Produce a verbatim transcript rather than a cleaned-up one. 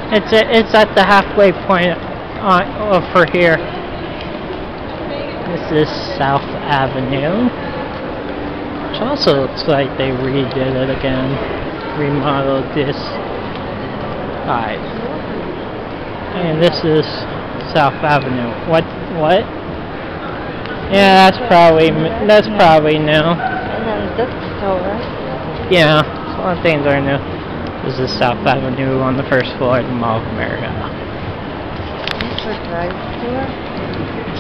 It's a, it's at the halfway point on over here. This is South Avenue, which also looks like they redid it again, remodeled this. Alright, and this is South Avenue. What? What? Yeah, that's probably that's probably new. And then this store. Yeah, a lot of things are new. This is South Avenue on the first floor of the Mall of America. It's a drugstore.